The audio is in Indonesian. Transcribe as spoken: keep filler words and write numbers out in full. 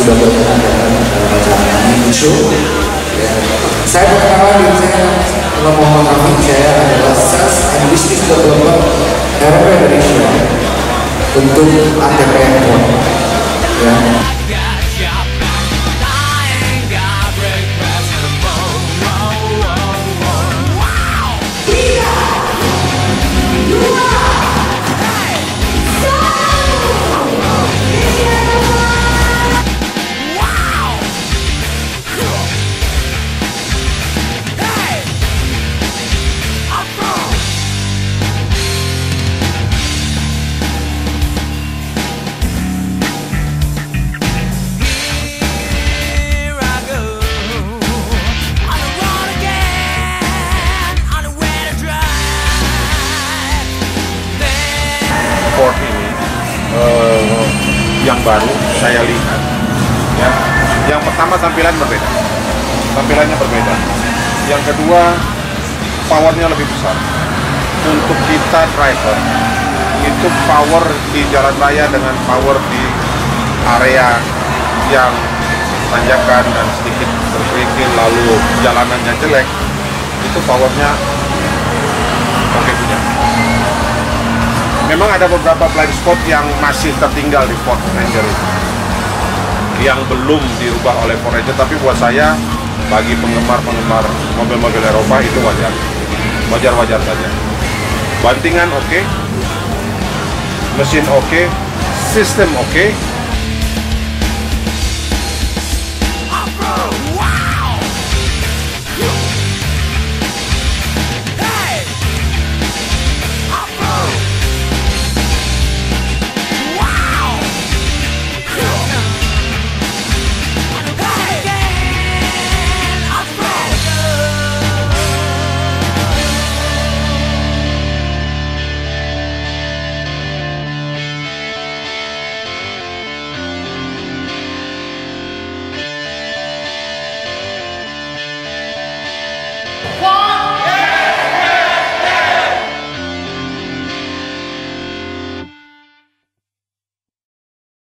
sudah berkenan datang dalam acara ini show. Ya. Saya perkenalkan diri saya, nama Muhammad Amin. Saya adalah Sales and Business Development R P Indonesia untuk A T P N Pon. Ya. Ford ini uh, yang baru saya lihat, ya. Yang pertama tampilan berbeda, tampilannya berbeda. Yang kedua powernya lebih besar. Untuk kita driver itu power di jalan raya dengan power di area yang tanjakan dan sedikit berkerikil lalu jalanannya jelek, itu powernya oke punya. Memang ada beberapa blind spot yang masih tertinggal di Ford Ranger itu, yang belum dirubah oleh Ford Ranger, tapi buat saya, bagi penggemar-penggemar mobil-mobil Eropa itu wajar, wajar-wajar saja. Bantingan oke, okay, mesin oke, okay, sistem oke, okay,